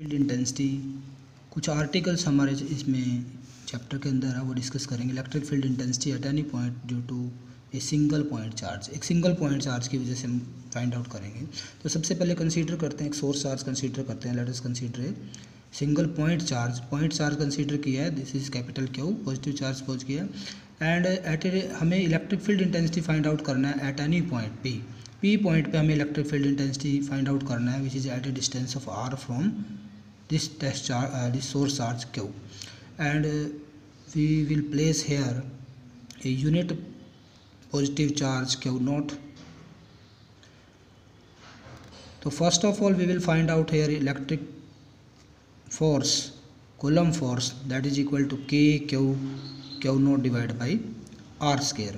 Field intensity कुछ articles हमारे इसमें चैप्टर के अंदर है वो डिस्कस करेंगे। Electric field intensity at any point due to a single point charge, एक सिंगल पॉइंट चार्ज की वजह से हम फाइंड आउट करेंगे। तो सबसे पहले कंसीडर करते हैं एक सोर्स चार्ज कंसीडर करते हैं। Let us consider a single point charge consider किया है। This is capital Q, positive charge पहुँच किया एंड हमें electric field intensity find out करना है at any point P point पे हमें electric field intensity find out करना है which is at a distance of R from this source charge q, and we will place here a unit positive charge q naught. So first of all we will find out here electric force, coulomb force, that is equal to k q naught divided by r square.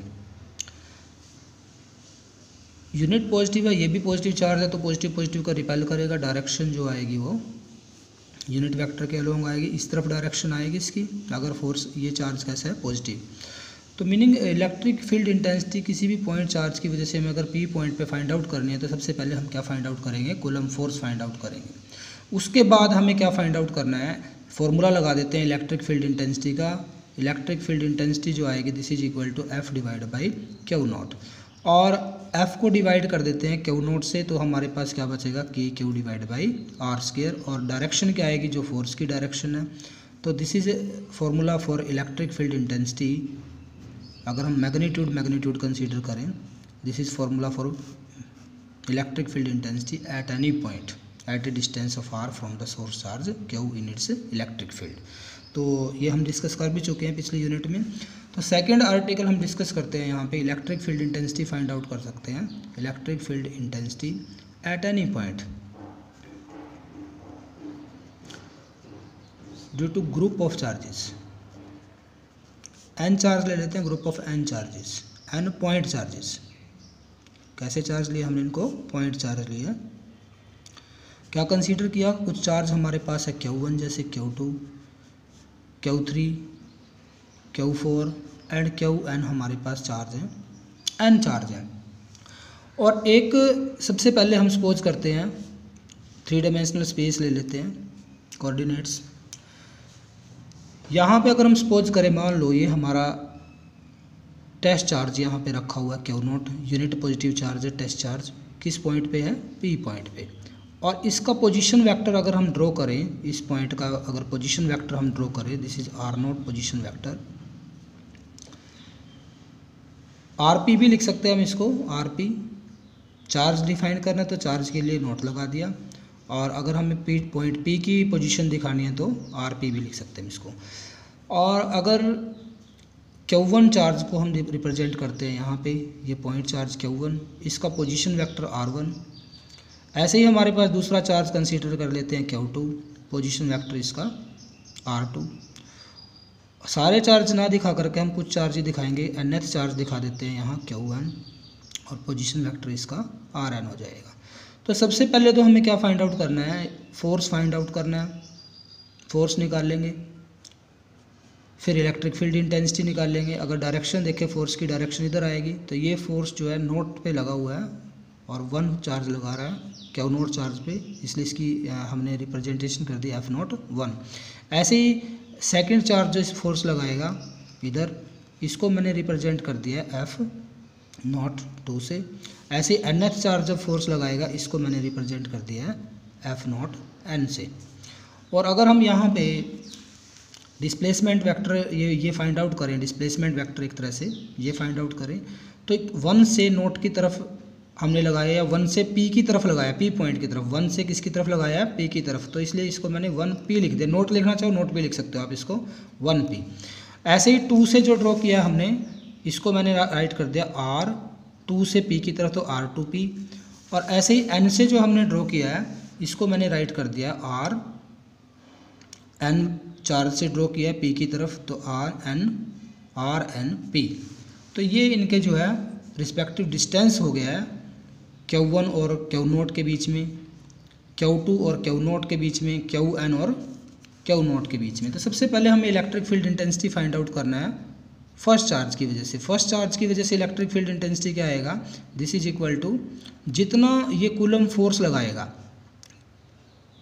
Unit positive है, ये भी positive charge है तो positive का repel करेगा। Direction जो आएगी वो यूनिट वेक्टर के अलोंग आएगी, इस तरफ डायरेक्शन आएगी इसकी। अगर फोर्स ये चार्ज कैसा है पॉजिटिव, तो मीनिंग इलेक्ट्रिक फील्ड इंटेंसिटी किसी भी पॉइंट चार्ज की वजह से हमें अगर पी पॉइंट पे फाइंड आउट करनी है तो सबसे पहले हम क्या फाइंड आउट करेंगे, कूलम्ब फोर्स फाइंड आउट करेंगे। उसके बाद हमें क्या फाइंड आउट करना है, फॉर्मूला लगा देते हैं इलेक्ट्रिक फील्ड इंटेंसिटी का। इलेक्ट्रिक फील्ड इंटेंसिटी जो आएगी this is equal to F divide by Q naught, और एफ को डिवाइड कर देते हैं क्यू नोट से, तो हमारे पास क्या बचेगा के Q divide by R square, और डायरेक्शन क्या आएगी जो फोर्स की डायरेक्शन है। तो this is formula for electric field intensity. अगर हम मैग्नीट्यूड कंसीडर करें, this is formula for electric field intensity at any point at a distance of R from the source charge Q in its electric field. तो ये हम discuss कर भी चुके हैं पिछले यूनिट में। तो सेकंड आर्टिकल हम डिस्कस करते हैं यहाँ पे, electric field intensity find out कर सकते हैं। Electric field intensity at any point due to group of charges, N charge ले लेते हैं, group of N charges, N point charges. कैसे चार्ज लिए हमने इनको, पॉइंट चार्ज लिया। क्या कंसीडर किया, कुछ चार्ज हमारे पास है Q1 जैसे Q2, Q3, Q4 and Qn हमारे पास चार्ज हैं, n चार्ज हैं। और एक सबसे पहले हम सपोज करते हैं 3 डायमेंशनल स्पेस ले लेते हैं, कोऑर्डिनेट्स। यहाँ पे अगर हम सपोज करें, मान लो ये हमारा टेस्ट चार्ज यहाँ पे रखा हुआ है Q naught, unit positive charge है। टेस्ट चार्ज किस पॉइंट पे है, P पॉइंट पे, और इसका पोजीशन वेक्टर अगर हम ड्रॉ करें, इस पॉइंट का अगर पोजीशन वेक्टर हम ड्रॉ करें, this is R naught position vector. RP भी लिख सकते हैं हम इसको, आरपी। चार्ज डिफाइन करना है तो चार्ज के लिए नोट लगा दिया, और अगर हमें पॉइंट पी की पोजीशन दिखानी है तो आरपी भी लिख सकते हैं इसको। और अगर Q1 चार्ज को हम रिप्रेजेंट करते हैं यहाँ पे, ये पॉइंट चार्ज Q1, इसका पोजीशन वेक्टर R1। ऐसे ही हमारे पास दूसरा चार्ज कंसीडर कर लेते हैं Q2, पोजीशन वेक्टर इसका R2। सारे चार्ज ना दिखा करके हम कुछ चार्ज ही दिखाएंगे, nth चार्ज दिखा देते हैं यहाँ Q1, और पोजीशन वेक्टर इसका Rn हो जाएगा। तो सबसे पहले तो हमें क्या फाइंड आउट करना है, फोर्स फाइंड आउट करना है। फोर्स निकाल लेंगे, फिर इलेक्ट्रिक फील्ड इंटेंसिटी निकाल लेंगे। अगर डायरेक्शन देखें, फोर्स की डायरेक्शन इधर आएगी, तो ये फोर्स जो है नोट पे लगा हुआ है और 1 चार्ज लगा रहा है Q नोट चार्ज पे, इसलिए इसकी हमने रिप्रेजेंटेशन कर दी F नोट 1। ऐसे ही सेकंड चार्ज जो इस फोर्स लगाएगा इधर, इसको मैंने रिप्रेजेंट कर दिया है F नोट 2 से। ऐसे ही nth चार्ज जब फोर्स लगाएगा, इसको मैंने रिप्रेजेंट कर दिया है F नोट n से। और अगर हम यहाँ पे डिस्प्लेसमेंट वेक्टर ये फाइंड आउट करें, डिस्प्लेसमेंट वेक्टर एक तरह से ये फाइंड आउट करें, तो 1 से नोट की तरफ हमने लगाया, या 1 से P की तरफ लगाया, P पॉइंट की तरफ। 1 से किसकी तरफ लगाया है, P की तरफ, तो इसलिए इसको मैंने 1P लिख दिया। नोट लिखना चाहो नोट भी लिख सकते हो आप इसको, 1P। ऐसे ही 2 से जो ड्रॉ किया हमने, इसको मैंने राइट कर दिया R, 2 से P की तरफ तो R2P। और ऐसे ही N से जो हमने ड्रॉ किया है, इसको मैंने राइट कर दिया R, N चार्ज से ड्रॉ किया है P की तरफ, तो RNP। तो ये इनके जो है रिस्पेक्टिव डिस्टेंस हो गया है Q1 और Q नोट के बीच में, Q2 और Q नोट के बीच में, Qn और Q नोट के बीच में। तो सबसे पहले हमें electric field intensity find out करना है फर्स्ट चार्ज की वजह से। फर्स्ट चार्ज की वजह से इलेक्ट्रिक फील्ड इंटेंसिटी क्या आएगा, दिस इज इक्वल टू जितना ये कूलम फोर्स लगाएगा,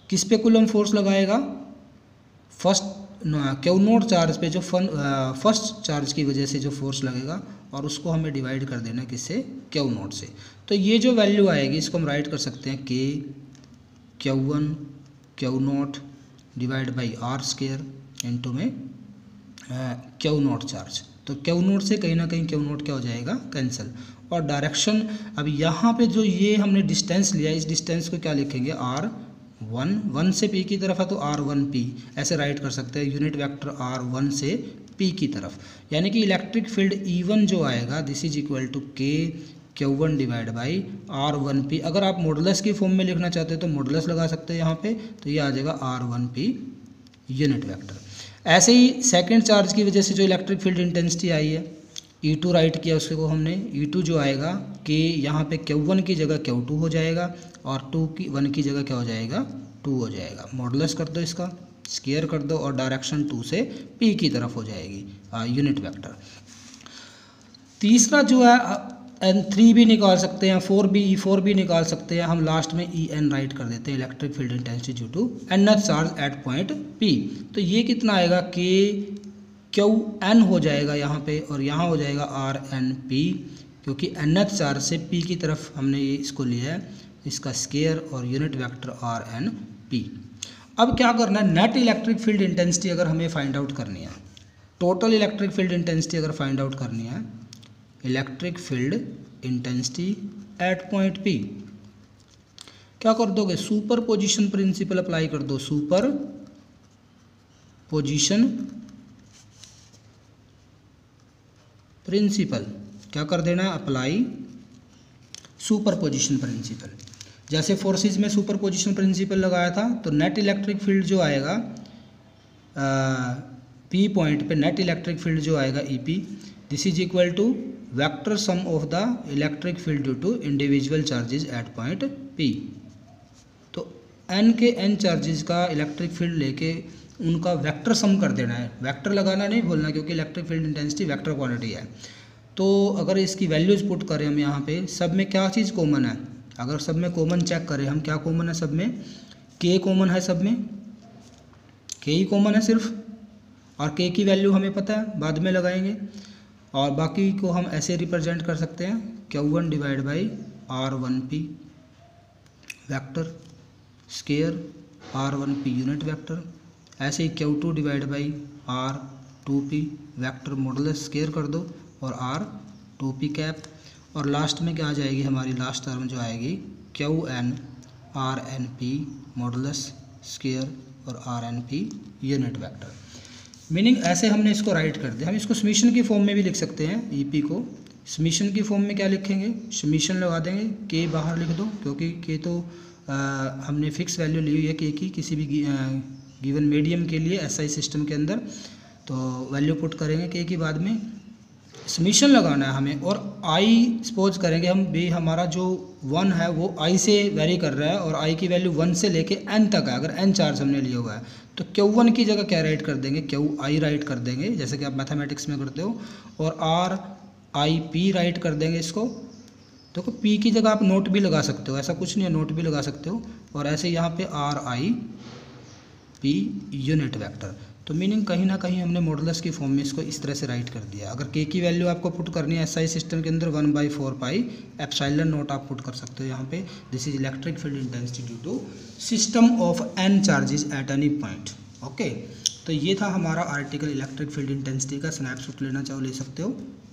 किस पे कूलम फोर्स लगाएगा? फर्स्ट क्यू नोट चार्ज पे जो फर्स्ट चार्ज की वजह से जो फोर्स लगेगा, और उसको हमें डिवाइड कर देना किससे? क्यू नोट से। तो ये जो वैल्यू आएगी इसको हम राइट कर सकते हैं के Q1 Q naught divide by R square into में क्यू नोट चार्ज। तो क्यू नोट से कहीं ना कहीं क्यू नोट क्या हो जाएगा? कैंसिल। और डायरेक्शन, अब यहाँ पे जो ये हमने डिस्टेंस लिया, इस डिस्टेंस को क्या लिखेंगे? R1 से P की तरफ है तो R1P ऐसे राइट कर सकते हैं, यूनिट वेक्टर R1 से P की तरफ। यानी कि इलेक्ट्रिक फील्ड E1 जो आएगा this is equal to K Q1 divide by R1P। अगर आप मॉडुलस की फॉर्म में लिखना चाहते हो तो मॉडुलस लगा सकते हैं यहाँ पे, तो ये आ जाएगा R1P यूनिट वेक्टर। ऐसे ही सेकंड चार्ज की वजह से जो इलेक्ट्रिक फील्ड इंटेंसिटी आई है, E2 राइट किया उसको हमने, E2 जो आएगा कि यहाँ पे Q1 की जगह Q2 हो जाएगा और 1 की जगह क्या हो जाएगा? 2 हो जाएगा। मॉडुलस कर दो इसका, स्क्वायर कर दो और डायरेक्शन 2 से P की तरफ हो जाएगी यूनिट वेक्टर। तीसरा जो है N3 भी निकाल सकते हैं, 4 भी निकाल सकते हैं। हम लास्ट में EN राइट कर देते हैं, electric field intensity due to nth charge at point P। तो ये कितना आएगा? K QN हो जाएगा यहाँ पे, और यहाँ हो जाएगा RNP, क्योंकि nth चार्ज से P की तरफ हमने ये इसको लिया है, इसका स्क्वायर और यूनिट वेक्टर RNP। अब क्या करना है? नेट इलेक्ट्रिक फील्ड इंटेंसिटी अगर हमें फाइंड आउट करनी है, टोटल इलेक्ट्रिक फील्ड इंटेंसिटी अगर फाइंड आउट करनी है, electric field intensity at point P, क्या कर दोगे? सुपर पोजिशन प्रिंसिपल अप्लाई कर दो। सुपर पोजिशन प्रिंसिपल क्या कर देना है? Apply superposition principle. जैसे फोर्सेस में सुपर पोजिशन प्रिंसिपल लगाया था, तो नेट इलेक्ट्रिक फील्ड जो आएगा P पॉइंट पे, नेट इलेक्ट्रिक फील्ड जो आएगा EP, this is equal to vector sum of the electric field due to individual charges at point P। तो N के N चार्जेस का इलेक्ट्रिक फील्ड लेके उनका वेक्टर सम कर देना है। वेक्टर लगाना नहीं भूलना, क्योंकि electric field intensity vector quantity है। तो अगर इसकी वैल्यूज पुट करें हम यहाँ पे, सब में क्या चीज़ कॉमन है? अगर सब में कॉमन चेक करें हम, क्या कॉमन है सब में? K कॉमन है सब में, K ही कॉमन है सिर्फ, और K की वैल्यू हमें पता है, बाद में लगाएंगे। और बाकी को हम ऐसे रिप्रेजेंट कर सकते हैं, Q1 divide by R1P vector square R1P unit vector, ऐसे ही Q2 divide by R2P vector modulus square कर दो और R2P कैप। और लास्ट में क्या आ जाएगी हमारी लास्ट टर्म जो आएगी? QN RNP मॉडुलस स्क्वायर और RNP यूनिट वेक्टर। मीनिंग ऐसे हमने इसको राइट कर दिया। हम इसको समीशन की फॉर्म में भी लिख सकते हैं। EP को समीशन की फॉर्म में क्या लिखेंगे? समीशन लगा देंगे, K बाहर लिख दो, क्योंकि K तो हमने फिक्स वैल्यू ली हुई है K की किसी भी गिवन मीडियम के लिए SI सिस्टम के अंदर, तो वैल्यू पुट करेंगे K की, बाद में समीशन लगाना है हमें। और I सपोज करेंगे हम भी, हमारा जो 1 है वो I से वेरी कर रहा है, और I की वैल्यू 1 से लेके N तक है। अगर N चार्ज हमने लिया हुआ है तो Q1 की जगह क्या राइट कर देंगे? QI राइट कर देंगे, जैसे कि आप मैथमेटिक्स में करते हो, और RIP राइट कर देंगे इसको। देखो P की जगह आप नोट भी लगा सकते हो, ऐसा कुछ नहीं है, नोट भी लगा सकते हो। और ऐसे यहाँ पे RIP यूनिट वेक्टर। तो मीनिंग कहीं ना कहीं हमने मॉडुलस की फॉर्म में इसको इस तरह से राइट कर दिया। अगर K की वैल्यू आपको पुट करनी है SI सिस्टम के अंदर 1/4 पाई एप्सिलॉन नॉट आप पुट कर सकते हो यहाँ पे। This is electric field intensity due to system of N charges at any point. Okay, तो ये था हमारा आर्टिकल इलेक्ट्रिक फील्ड इंटेंसिटी का। स्नैपशॉट लेना चाहो ले सकते हो।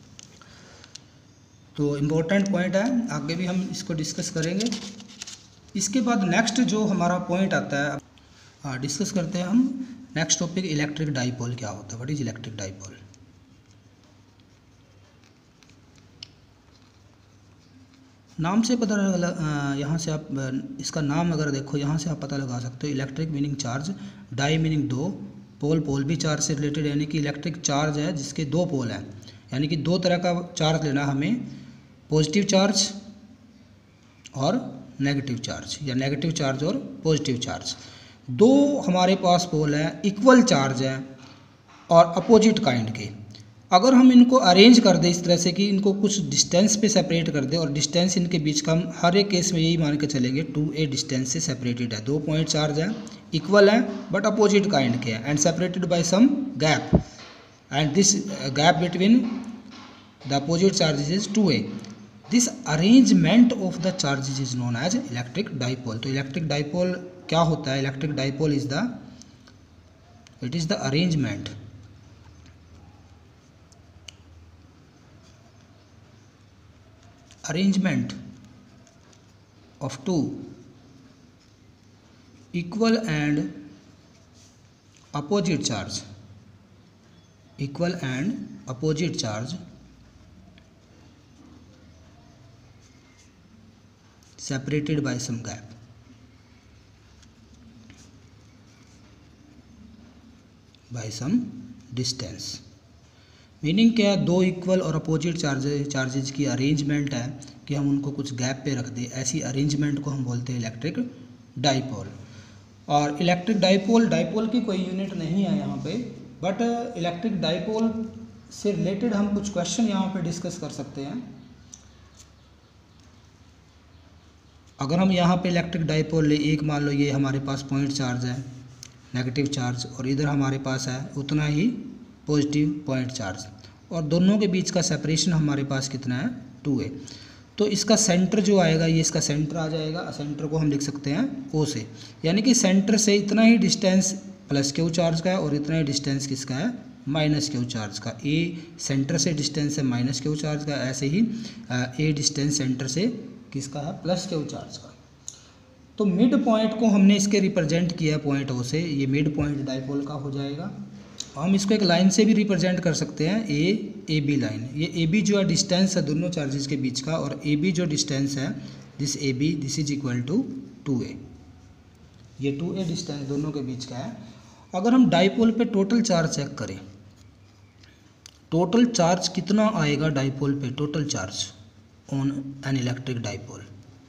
तो इम्पोर्टेंट पॉइंट है, आगे भी हम इसको डिस्कस करेंगे। इसके बाद नेक्स्ट जो हमारा पॉइंट आता है, डिस्कस करते हैं हम नेक्स्ट टॉपिक, इलेक्ट्रिक डाइपोल क्या होता है। What is electric dipole? नाम से पता लगा, यहाँ से आप इसका नाम अगर देखो, यहाँ से आप पता लगा सकते हो। Electric meaning charge, di meaning दो, पोल, पोल भी चार्ज से रिलेटेड, यानी कि इलेक्ट्रिक चार्ज है जिसके दो पोल हैं, यानी कि दो तरह का चार्ज लेना हमें, पॉजिटिव चार्ज और नेगेटिव चार्ज, या नेगेटिव चार्ज और पॉजिटिव चार्ज। दो हमारे पास पोल हैं, इक्वल चार्ज हैं और अपोजिट काइंड के। अगर हम इनको अरेंज कर दें इस तरह से कि इनको कुछ डिस्टेंस पे सेपरेट कर दें और डिस्टेंस इनके बीच का हम हर एक केस में यही मान के चलेंगे 2a डिस्टेंस से सेपरेटेड है, 2 पॉइंट चार्ज है, इक्वल है बट अपोजिट काइंड के हैं and separated by some gap and this gap between the opposite charges is 2a. This arrangement of the charges is known as electric dipole. तो electric dipole क्या होता है? Electric dipole is the arrangement of two equal and opposite charge separated by some gap. By some distance. Meaning क्या है? दो equal और opposite charges की arrangement है कि हम उनको कुछ गैप पे रख दें, ऐसी अरेंजमेंट को हम बोलते हैं इलेक्ट्रिक डाइपोल. और इलेक्ट्रिक डाइपोल की कोई यूनिट नहीं है यहाँ पे, बट इलेक्ट्रिक डाइपोल से रिलेटेड हम कुछ क्वेश्चन यहाँ पे डिस्कस कर सकते हैं. अगर हम यहाँ पे इलेक्ट्रिक डाइपोल ले, एक मान लो ये हमारे पास पॉइंट चार्ज है, नेगेटिव चार्ज, और इधर हमारे पास है उतना ही पॉजिटिव पॉइंट चार्ज, और दोनों के बीच का सेपरेशन हमारे पास कितना है? 2a. तो इसका सेंटर जो आएगा, ये इसका सेंटर आ जाएगा. सेंटर को हम लिख सकते हैं O से, यानी कि सेंटर से इतना ही डिस्टेंस प्लस क्यू चार्ज का है और इतना ही डिस्टेंस किसका है? माइनस क्यू चार्ज का. A सेंटर से डिस्टेंस है माइनस क्यू चार्ज का, ऐसे ही A डिस्टेंस सेंटर से किसका है? प्लस क्यू चार्ज का. तो मिड पॉइंट को हमने इसके रिप्रेजेंट किया है पॉइंट O से, ये मिड पॉइंट डाइपोल का हो जाएगा. हम इसको एक लाइन से भी रिप्रेजेंट कर सकते हैं, ए बी लाइन. ये ए बी जो है डिस्टेंस है दोनों चार्जेस के बीच का, और ए बी जो डिस्टेंस है, this A B this is equal to 2a. ये 2a डिस्टेंस दोनों के बीच का है. अगर हम डाइपोल पे टोटल चार्ज चेक करें, टोटल चार्ज कितना आएगा डाइपोल पे? Total charge on an electric dipole,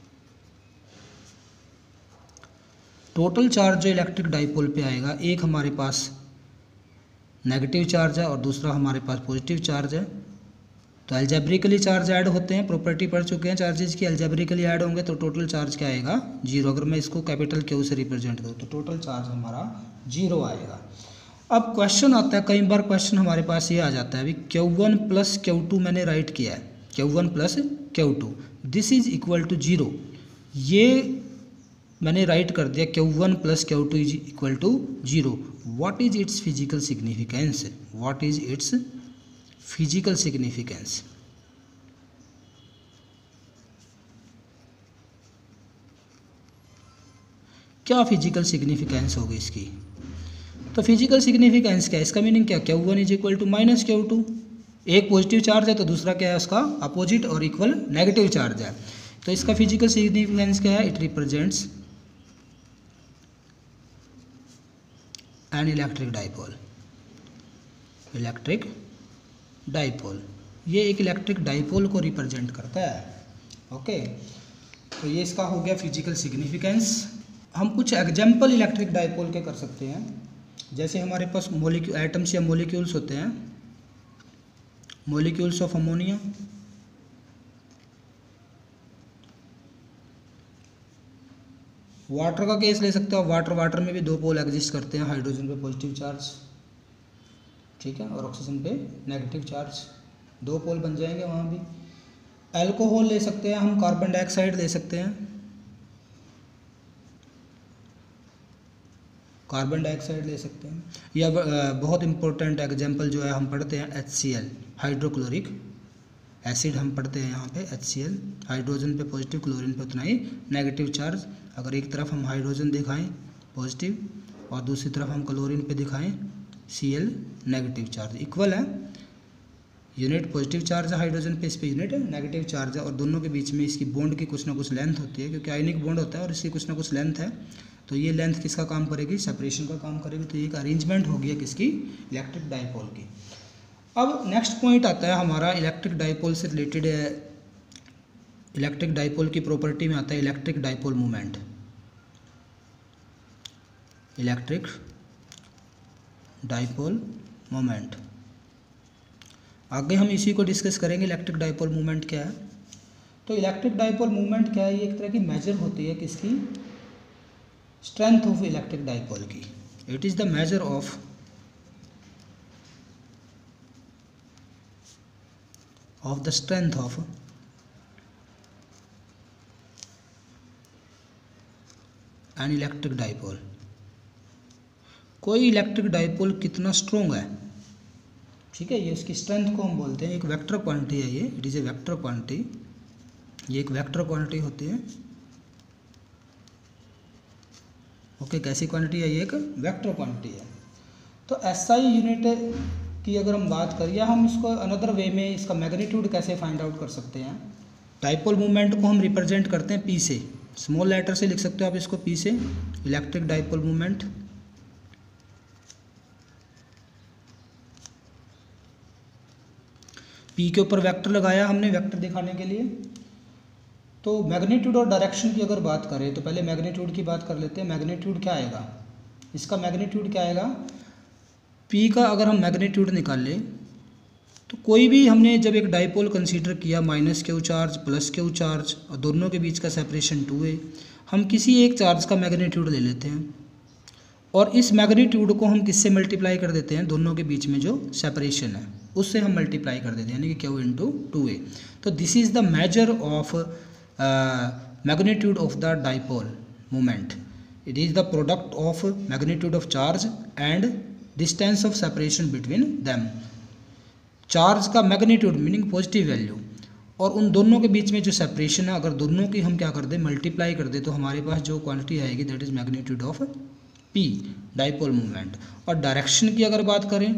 total charge जो इलेक्ट्रिक डाइपोल पे आएगा, एक हमारे पास नेगेटिव चार्ज है और दूसरा हमारे पास पॉजिटिव चार्ज है. तो अलजेब्रिकली चार्ज ऐड होते हैं, प्रॉपर्टी पढ़ चुके हैं चार्जेस की, अलजेब्रिकली ऐड होंगे तो टोटल चार्ज क्या आएगा? 0. अगर मैं इसको कैपिटल क्यू से रिप्रेजेंट दूँ तो टोटल चार्ज हमारा 0 आएगा. अब क्वेश्चन आता है, कई बार क्वेश्चन हमारे पास ये आ जाता है, अभी Q1 प्लस Q2 मैंने राइट किया है, Q1 plus Q2 this is equal to 0. ये मैंने राइट कर दिया Q1 plus Q2 is equal to 0. What is its physical significance? What is its physical significance? क्या फिजिकल सिग्निफिकेंस होगी इसकी? तो फिजिकल सिग्निफिकेंस क्या है? इसका मीनिंग क्या? Q1 is equal to minus Q2. एक पॉजिटिव चार्ज है तो दूसरा क्या है? उसका अपोजिट और इक्वल नेगेटिव चार्ज है. तो इसका फिजिकल सिग्निफिकेंस क्या है? It represents an electric dipole. ये एक इलेक्ट्रिक डाइपोल को रिप्रेजेंट करता है. ओके, तो ये इसका हो गया फिजिकल सिग्निफिकेंस. हम कुछ एग्जाम्पल इलेक्ट्रिक डाइपोल के कर सकते हैं. जैसे हमारे पास एटम्स या मोलिक्यूल्स होते हैं, मोलिक्यूल्स ऑफ अमोनिया, वाटर का केस ले सकते हो. वाटर में भी दो पोल एग्जिस्ट करते हैं, हाइड्रोजन पे पॉजिटिव चार्ज, ठीक है, और ऑक्सीजन पे नेगेटिव चार्ज, दो पोल बन जाएंगे वहाँ भी. अल्कोहल ले सकते हैं हम, कार्बन डाइऑक्साइड ले सकते हैं, कार्बन डाइऑक्साइड ले सकते हैं. या बहुत इंपॉर्टेंट एग्जांपल जो है हम पढ़ते हैं HCl, हाइड्रोक्लोरिक एसिड हम पढ़ते हैं यहाँ पे HCl. हाइड्रोजन पे पॉजिटिव, क्लोरीन पे उतना ही नेगेटिव चार्ज. अगर एक तरफ हम हाइड्रोजन दिखाएं पॉजिटिव और दूसरी तरफ हम क्लोरीन पे दिखाएं Cl नेगेटिव चार्ज, इक्वल है. यूनिट पॉजिटिव चार्ज है हाइड्रोजन पे, इस पे यूनिट नेगेटिव चार्ज है, और दोनों के बीच में इसकी बॉन्ड की कुछ ना कुछ लेंथ होती है, क्योंकि आयनिक बॉन्ड होता है और इसकी कुछ ना कुछ लेंथ है. तो ये लेंथ किसका काम करेगी? सेपरेशन का काम करेगी. तो ये एक अरेंजमेंट हो गया किसकी? इलेक्ट्रिक डाइपोल की. अब नेक्स्ट पॉइंट आता है हमारा इलेक्ट्रिक डाइपोल से रिलेटेड. इलेक्ट्रिक डाइपोल की प्रॉपर्टी में आता है electric dipole moment. Electric dipole moment. आगे हम इसी को डिस्कस करेंगे इलेक्ट्रिक डाइपोल मूवमेंट क्या है। तो इलेक्ट्रिक डाइपोल मूवमेंट क्या है, ये एक तरह की मेजर होती है किसकी, स्ट्रेंथ ऑफ इलेक्ट्रिक डाइपोल की। It is the measure of the strength of an electric dipole. कोई इलेक्ट्रिक डाइपोल कितना स्ट्रोंग है, ठीक है, ये उसकी स्ट्रेंथ को हम बोलते हैं। एक वेक्टर क्वांटिटी है ये, it is a vector quantity, ये एक वेक्टर क्वांटिटी होती है। ओके, कैसी क्वांटिटी है, ये एक वेक्टर क्वांटिटी है। तो एसआई यूनिट की अगर हम बात करें, या हम इसको अनदर वे में इसका मैग्नीट्यूड कैसे फाइंड आउट कर सकते हैं। डाइपोल मूवमेंट को हम रिप्रेजेंट करते हैं पी से, स्मॉल लेटर से लिख सकते हो आप इसको पी से, इलेक्ट्रिक डाइपोल मूवमेंट। पी के ऊपर वेक्टर लगाया हमने, वेक्टर दिखाने के लिए। तो मैग्नीट्यूड और डायरेक्शन की अगर बात करें तो पहले मैग्नीट्यूड की बात कर लेते हैं। मैग्नीट्यूड क्या आएगा, इसका मैग्नीट्यूड क्या आएगा, पी का अगर हम मैग्नीट्यूड निकाल लें तो कोई भी हमने जब एक डाइपोल कंसीडर किया, minus Q charge plus Q charge और दोनों के बीच का सेपरेशन 2a, हम किसी एक चार्ज का मैग्नीट्यूड ले लेते हैं और इस मैग्नीट्यूड को हम किससे मल्टीप्लाई कर देते हैं, दोनों के बीच में जो सेपरेशन है उससे हम मल्टीप्लाई कर देते हैं, यानी कि क्यू इंटू 2a। तो this is the measure of magnitude of the dipole moment. It is the product of magnitude of charge and distance of separation between them. Charge का मैग्नीट्यूड मीनिंग पॉजिटिव वैल्यू और उन दोनों के बीच में जो separation है, अगर दोनों की हम क्या कर दें, मल्टीप्लाई कर दें, तो हमारे पास जो क्वांटिटी आएगी that is magnitude of P, dipole movement. और डायरेक्शन की अगर बात करें,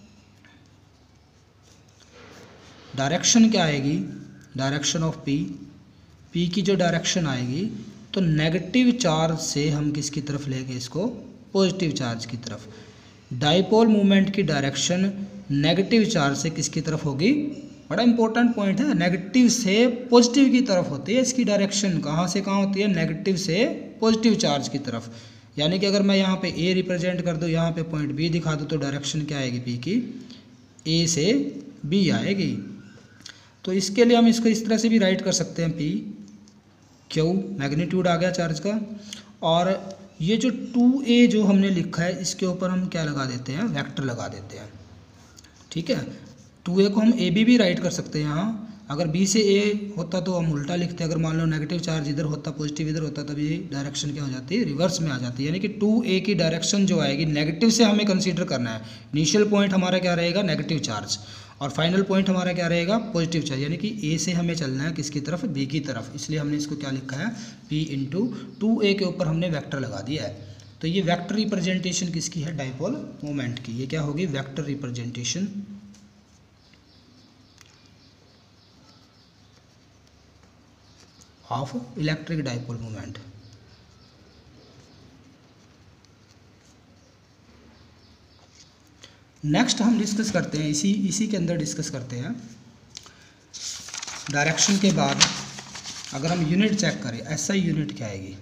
डायरेक्शन क्या आएगी, डायरेक्शन ऑफ पी, पी की जो डायरेक्शन आएगी तो नेगेटिव चार्ज से हम किसकी तरफ लेंगे इसको, पॉजिटिव चार्ज की तरफ। डाइपोल मूवमेंट की डायरेक्शन नेगेटिव चार्ज से किसकी तरफ होगी, बड़ा इंपॉर्टेंट पॉइंट है, नेगेटिव से पॉजिटिव की तरफ होती है इसकी डायरेक्शन। कहाँ से कहाँ होती है, नेगेटिव से पॉजिटिव चार्ज की तरफ। यानी कि अगर मैं यहाँ पे ए रिप्रेजेंट कर दूँ, यहाँ पे पॉइंट बी दिखा दूँ, तो डायरेक्शन क्या आएगी पी की, ए से बी आएगी। तो इसके लिए हम इसको इस तरह से भी राइट कर सकते हैं, पी क्यू मैग्नीट्यूड आ गया चार्ज का, और ये जो 2a जो हमने लिखा है इसके ऊपर हम क्या लगा देते हैं, वेक्टर लगा देते हैं, ठीक है। 2a को हम ए भी राइट कर सकते हैं यहाँ, अगर b से a होता तो हम उल्टा लिखते हैं। अगर मान लो नेगेटिव चार्ज इधर होता, पॉजिटिव इधर होता, तब ये डायरेक्शन क्या हो जाती है, रिवर्स में आ जाती है। यानी कि 2a की डायरेक्शन जो आएगी नेगेटिव से हमें कंसीडर करना है। इनिशियल पॉइंट हमारा क्या रहेगा, नेगेटिव चार्ज, और फाइनल पॉइंट हमारा क्या रहेगा, पॉजिटिव चार्ज। यानी कि ए से हमें चलना है किसकी तरफ, बी की तरफ, इसलिए हमने इसको क्या लिखा है, p इंटू 2a के ऊपर हमने वेक्टर लगा दिया है। तो ये वेक्टर रिप्रेजेंटेशन किसकी है, डाइपोल मोमेंट की। ये क्या होगी, vector representation of electric dipole moment. Next हम डिस्कस करते हैं, इसी के अंदर डिस्कस करते हैं डायरेक्शन के बाद। अगर हम यूनिट चेक करें, एसआई यूनिट क्या आएगी,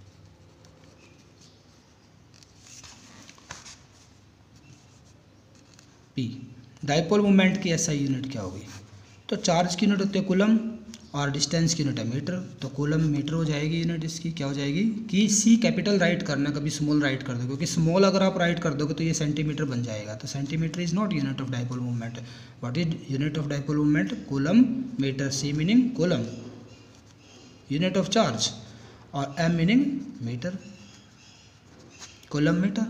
पी। डाइपोल मोमेंट की एसआई यूनिट क्या होगी, तो चार्ज की यूनिट होती है कूलम और डिस्टेंस की यूनिट है मीटर। तो कूलम मीटर हो जाएगी यूनिट इसकी, क्या हो जाएगी कि सी कैपिटल राइट करना, कभी स्मॉल राइट कर दो, क्योंकि स्मॉल अगर आप राइट कर दोगे तो ये सेंटीमीटर बन जाएगा। तो centimetre is not unit of dipole movement. What is unit of dipole movement, coulomb metre, C meaning coulomb, unit of charge, और M meaning metre, coulomb metre.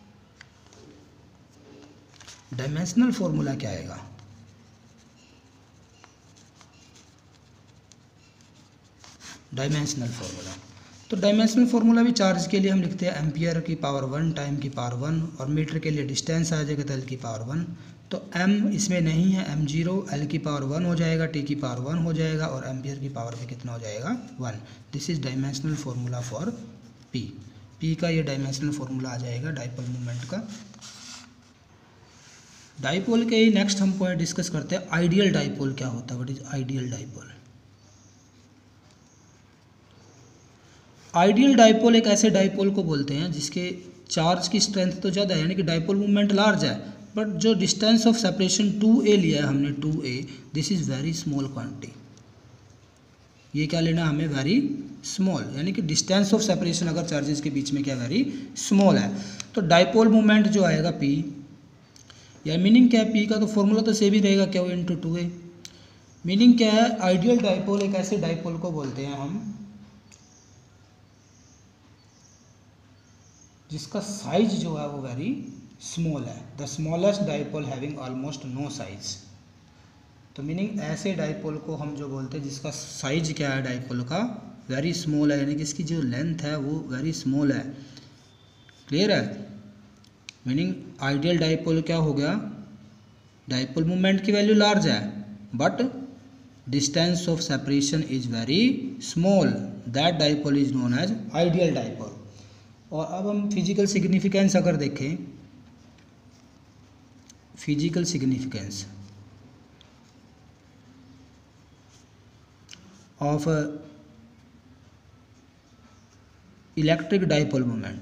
Dimensional formula क्या आएगा, डायमेंशनल फार्मूला, तो dimensional formula भी charge के लिए हम लिखते हैं एम्पियर की पावर 1 टाइम की पावर 1, और मीटर के लिए डिस्टेंस आ जाएगा एल की पावर 1। तो m इसमें नहीं है, m0 l की पावर 1 हो जाएगा, t की पावर 1 हो जाएगा, और एम्पियर की पावर भी कितना हो जाएगा, 1। This is dimensional formula for p का ये डायमेंशनल फार्मूला आ जाएगा डाइपोल मूवमेंट का। डाइपोल के ही नेक्स्ट हम पॉइंट डिस्कस करते हैं, आइडियल डाइपोल क्या होता है, what is ideal dipole. Ideal dipole एक ऐसे डाइपोल को बोलते हैं जिसके चार्ज की स्ट्रेंथ तो ज़्यादा है, यानी कि डाइपोल मूवमेंट लार्ज है, बट जो डिस्टेंस ऑफ सेपरेशन 2a लिया है हमने 2a, this is very small quantity. ये क्या लेना हमें, वेरी स्मॉल, यानी कि डिस्टेंस ऑफ सेपरेशन अगर चार्जेस के बीच में क्या वेरी स्मॉल है। तो डाइपोल मोमेंट जो आएगा P, या मीनिंग क्या है P का, तो फॉर्मूला तो सेम ही रहेगा, क्या वो इंटू 2a। मीनिंग क्या है, आइडियल डाइपोल एक ऐसे डाइपोल को बोलते हैं हम जिसका साइज जो है वो वेरी स्मॉल है, the smallest dipole having almost no size. तो मीनिंग ऐसे डाइपोल को हम जो बोलते हैं जिसका साइज क्या है डाइपोल का, वेरी स्मॉल है, यानी कि इसकी जो लेंथ है वो वेरी स्मॉल है। क्लियर है? मीनिंग आइडियल डाइपोल क्या हो गया, डाइपोल मोमेंट की वैल्यू लार्ज है but distance of separation is very small, that dipole is known as ideal dipole. और अब हम फिजिकल सिग्निफिकेंस अगर देखें, physical significance of electric dipole moment,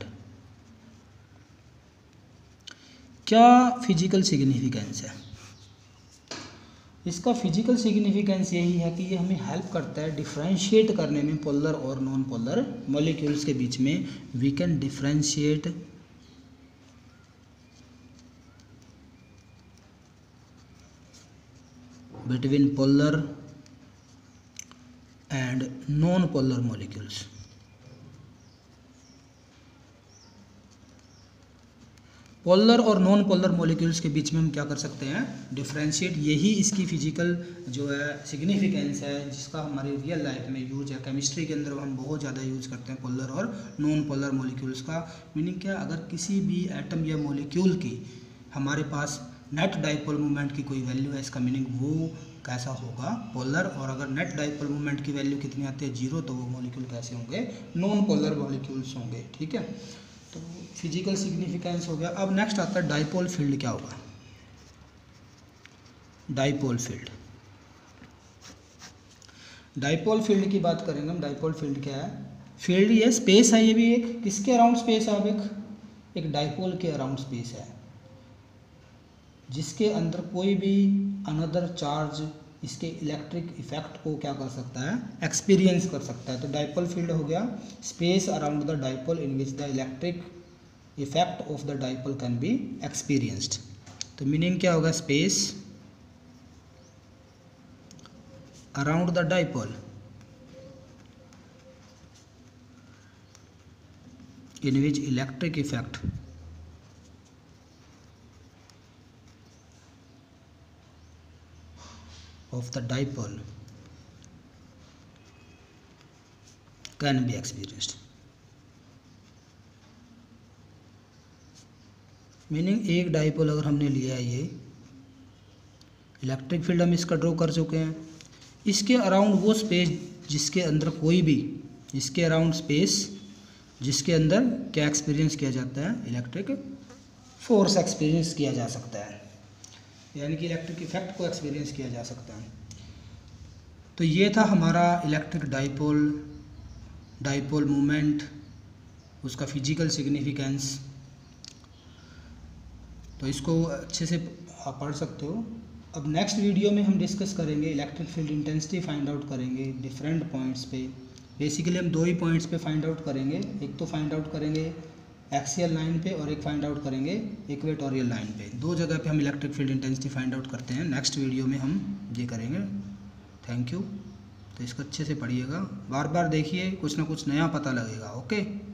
क्या फिजिकल सिग्निफिकेंस है इसका? फिजिकल सिग्निफिकेंस यही है कि ये हमें हेल्प करता है डिफ्रेंशिएट करने में पोलर और नॉन पोलर मॉलिक्यूल्स के बीच में। We can differentiate between polar and non polar molecules. Polar और नॉन पोलर मॉलिक्यूल्स के बीच में हम क्या कर सकते हैं, डिफ्रेंशिएट। यही इसकी फिजिकल जो है सिग्निफिकेंस है, जिसका हमारी रियल लाइफ में यूज है। केमिस्ट्री के अंदर हम बहुत ज़्यादा यूज करते हैं पोलर और नॉन पोलर मॉलिक्यूल्स का। मीनिंग क्या, अगर किसी भी एटम या मॉलिक्यूल की हमारे पास नेट डाइपोल मोमेंट की कोई वैल्यू है, इसका मीनिंग वो कैसा होगा, पोलर। और अगर नेट डाइपोल मोमेंट की वैल्यू कितनी आती है, 0, तो वो मॉलिक्यूल कैसे होंगे, नॉन पोलर मॉलिक्यूल्स होंगे। ठीक है, तो फिजिकल सिग्निफिकेंस हो गया। अब नेक्स्ट आता है डाइपोल फील्ड क्या होगा। डाइपोल फील्ड, डाइपोल फील्ड की बात करेंगे हम। डाइपोल फील्ड क्या है, फील्ड ये स्पेस है, ये भी एक किसके अराउंड स्पेस है, अब एक डाइपोल के अराउंड स्पेस है जिसके अंदर कोई भी अनदर चार्ज इसके इलेक्ट्रिक इफेक्ट को क्या कर सकता है, एक्सपीरियंस कर सकता है। तो डाइपोल फील्ड हो गया space around the dipole in which the electric effect of the dipole can be experienced. तो मीनिंग क्या होगा, space around the dipole in which electric effect of the dipole can be experienced। Meaning एक dipole अगर हमने लिया है, ये electric field हम इसका ड्रॉ कर चुके हैं, इसके अराउंड वो स्पेस जिसके अंदर कोई भी, इसके अराउंड स्पेस जिसके अंदर क्या एक्सपीरियंस किया जाता है, इलेक्ट्रिक फोर्स एक्सपीरियंस किया जा सकता है, यानी कि इलेक्ट्रिक इफेक्ट को एक्सपीरियंस किया जा सकता है। तो ये था हमारा इलेक्ट्रिक डाइपोल मोमेंट, उसका फिजिकल सिग्निफिकेंस। तो इसको अच्छे से आप पढ़ सकते हो। अब नेक्स्ट वीडियो में हम डिस्कस करेंगे electric field intensity find out करेंगे डिफरेंट पॉइंट्स पे। बेसिकली हम 2 ही पॉइंट्स पे फाइंड आउट करेंगे, एक तो फाइंड आउट करेंगे एक्सियल लाइन पे और एक फाइंड आउट करेंगे इक्वेटोरियल लाइन पे। 2 जगह पे हम electric field intensity find out करते हैं। नेक्स्ट वीडियो में हम ये करेंगे। Thank you. तो इसको अच्छे से पढ़िएगा, बार बार देखिए, कुछ ना कुछ नया पता लगेगा। ओके।